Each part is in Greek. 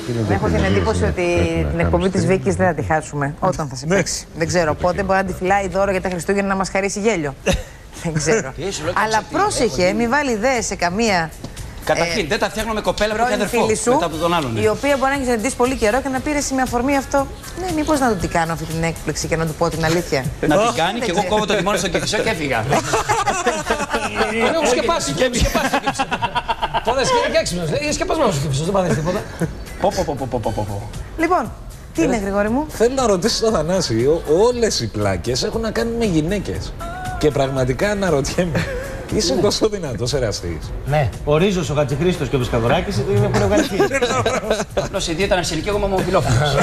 Έχω την εντύπωση ότι την εκπομπή της Βίκης δεν θα τη χάσουμε όταν θα σε παίξει. Δεν ξέρω πότε, μπορεί να τη φυλάει δώρο για τα Χριστούγεννα να μας χαρίσει γέλιο. Δεν ξέρω. Αλλά πρόσεχε, μην βάλει ιδέες σε καμία. Καταρχήν, δεν τα φτιάχνω με κοπέλα που έχει αδερφό μετά από τον άλλον. Η οποία μπορεί να έχει συναντήσει πολύ καιρό και να πήρε με αφορμή αυτό. Ναι, μήπως να του την κάνω αυτή την έκπληξη και να του πω την αλήθεια. Να την κάνει και εγώ κόβω το τιμόνι στον Κηφισό και έφυγα. Έχω σκεπάσει και τώρα είναι έξυπνος. Είναι σκεπασμένος ο Κηφισός, δεν πάθει τίποτα. Λοιπόν, τι είναι, Γρηγόρη μου? Θέλω να ρωτήσω τον Θανάση, όλες οι πλάκες έχουν να κάνουν με γυναίκες. Και πραγματικά αναρωτιέμαι, είσαι τόσο δυνατός εραστής? Ναι. Ο Ρίζος, ο Χατζηχρήστος και ο Πεσκαδωράκης είναι πορευγαλικοί. Απλώς η ήταν αρσενική, εγώ είμαι ομοφυλόφιλος.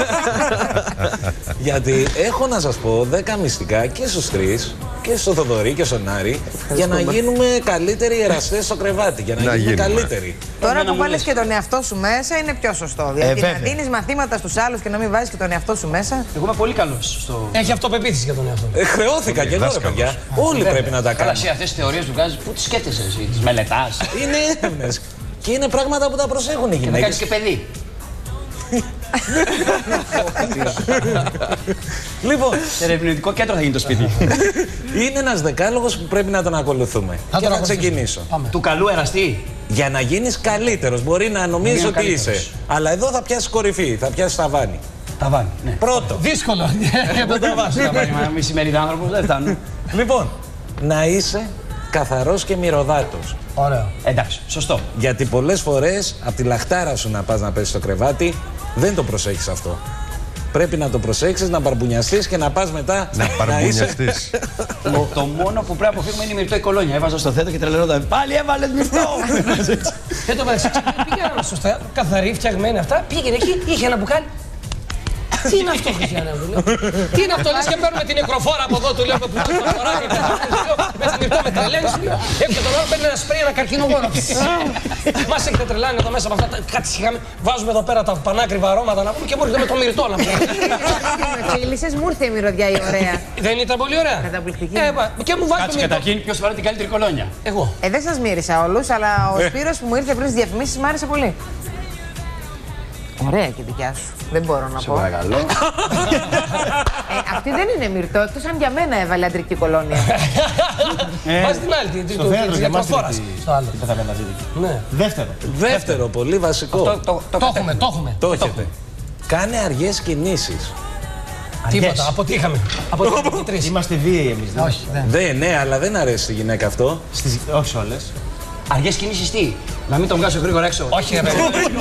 Γιατί έχω να σας πω 10 μυστικά και στους τρεις, και στο Θοδωρή και στον Άρη, για να γίνουμε καλύτεροι εραστές στο κρεβάτι. Για να γίνουμε καλύτεροι. Τώρα που βάλεις και τον εαυτό σου μέσα είναι πιο σωστό. Δηλαδή να δίνεις μαθήματα στους άλλους και να μην βάζεις και τον εαυτό σου μέσα. Εγώ είμαι πολύ καλός στο. Έχει αυτοπεποίθηση για τον εαυτό. Χρεώθηκα και εγώ, ρε παιδιά. Όλοι πρέπει να τα Καλά, κάνουμε. εσύ αυτές τις θεωρίες που βγάζεις, πού τις σκέφτεσαι εσύ, τις μελετάς? Είναι έρευνες. Και είναι πράγματα που τα προσέχουν οι Και να κάνεις γυναίκες. και παιδί. Λοιπόν, Ερευνητικό κέντρο θα γίνει το σπίτι. είναι ένας δεκάλογος που πρέπει να τον ακολουθούμε. Και θα ξεκινήσω. Του καλού εραστή. Για να γίνεις καλύτερος, μπορεί να νομίζεις Είναι ότι καλύτερος. είσαι. Αλλά εδώ θα πιάσεις κορυφή, θα πιάσεις ταβάνι. Ταβάνι, ναι. Πρώτο. Δύσκολο. Δεν τα βάζω. Ταβάνι, μα μισημερίδα άνθρωπος δεν φτάνουν. Λοιπόν, να είσαι καθαρός και μυρωδάτος. Ωραίο. Εντάξει, σωστό. Γιατί πολλές φορές από τη λαχτάρα σου να πας να πέσεις στο κρεβάτι, δεν το προσέχεις αυτό. Πρέπει να το προσέξεις, να μπαρμπουνιαστείς και να πας μετά Να μπαρμπουνιαστείς. Το μόνο που πρέπει να αποφύγουμε είναι η μυρτό η κολόνια. Έβαζα στο θέτο και τρελαινόταν. Πάλι έβαλες μυρτό! Και το μεταξύ πήγαινε σωστά, καθαρή, φτιαγμένη αυτά. Πήγαινε εκεί, είχε ένα μπουκάλι. Τι είναι αυτό, Χριστιανέ μου, λέω. Τι είναι αυτό, λες και παίρνουμε την νεκροφόρα από εδώ, του λέω, που το φοράει, με την μυρτό με τρελαίνεις, του λέω. Έπειτα τον άλλο παίρνει ένα σπρέι, ένα καρκινογόνο. Μας έχετε τρελάνει εδώ μέσα από αυτά, κάτι σιγά, βάζουμε εδώ πέρα τα πανάκριβα αρώματα να πούμε και μπορείτε με το μυρτό να πούμε. Φίλισσες, μου ήρθε η μυρωδιά η ωραία. Δεν ήταν πολύ ωραία? Καταπληκτική. Και μου βάζει το Κάτσε μυρτό. καταρχήν, ποιος φοράει την καλύτερη κολόνια? Εγώ. Δεν σας μύρισα όλους, αλλά ο Σπύρος που μου ήρθε πριν στις διαφημίσεις μ' άρεσε πολύ. Ωραία και δικιά σου. Δεν μπορώ να πω. Παρακαλώ. Αυτή δεν είναι μυρτό, εκτός αν για μένα έβαλε αντρική κολόνια. Βάζει την άλλη, Στο θέατρο για μας στο άλλο. την πεθαμένη μαζί. Ναι. Δεύτερο. Δεύτερο, πολύ βασικό. Το έχουμε. Το έχετε. Κάνε αργές κινήσεις. Τίποτα, αποτύχαμε. Αποτύχαμε και τρεις. Είμαστε βίαιοι εμείς. Όχι, δεν. Ναι, αλλά δεν αρέσει στη γυναίκα αυτό. Όχι όλες. Αργές κινήσεις τι? Να μην τον βγάζω γρήγορα έξω. Όχι, ρε παιδί.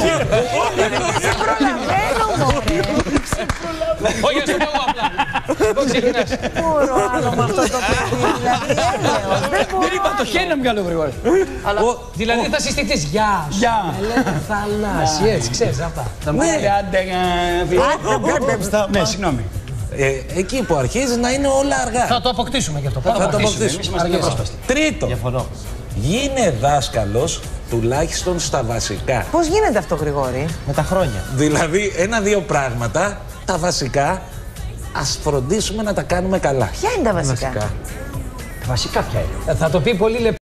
Προλαβαίνω, μωρέ. Όχι, ας το πω εγώ απλά. Λοιπόν, ξεκινάς. Μπορώ άλλο με αυτό το παιδί, δηλαδή έλεος. Δεν μπορώ. Δεν είπα το χέρι να μην κάνω γρήγορα. Δηλαδή θα συστηθείς. Γεια σου. Γεια. Ελένα Θανάση, έτσι, ξέρεις αυτά. Θα μου λέει άντε. Ναι, συγγνώμη. Εκεί που αρχίζει να είναι όλα αργά. Θα το αποκτήσουμε και αυτό. Θα το αποκτήσουμε. Εμείς είμαστε πιο πρόσπαστοι. Τρίτο, Διαφωνώ. γίνε δάσκαλος τουλάχιστον στα βασικά. Πώς γίνεται αυτό, Γρηγόρη? Με τα χρόνια. Δηλαδή, ένα-δύο πράγματα, τα βασικά, ας φροντίσουμε να τα κάνουμε καλά. Ποια είναι τα βασικά? Βασικά ποια είναι? Θα το πει πολύ